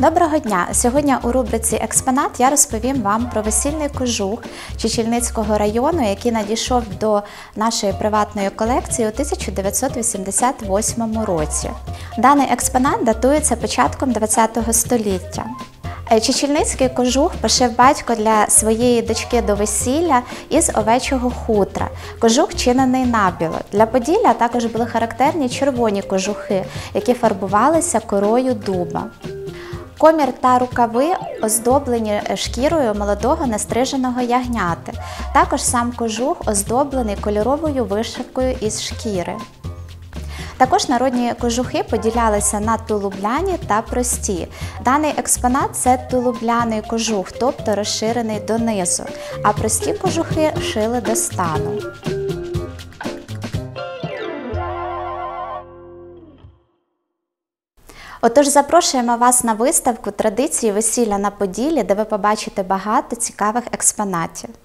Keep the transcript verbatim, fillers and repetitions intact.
Доброго дня! Сьогодні у рубриці «Експонат» я розповім вам про весільний кожух Чечільницького району, який надійшов до нашої приватної колекції у тисяча дев'ятсот вісімдесят восьмому році. Даний експонат датується початком ХХ століття. Чечільницький кожух пошив батько для своєї дочки до весілля із овечого хутра. Кожух чинений набіло. Для Поділля також були характерні червоні кожухи, які фарбувалися корою дуба. Комір та рукави оздоблені шкірою молодого нестриженого ягняти. Також сам кожух оздоблений кольоровою вишивкою із шкіри. Також народні кожухи поділялися на тулубляні та прості. Даний експонат – це тулубляний кожух, тобто розширений донизу, а прості кожухи шили до стану. Отож, запрошуємо вас на виставку «Традиції весілля на Поділлі», де ви побачите багато цікавих експонатів.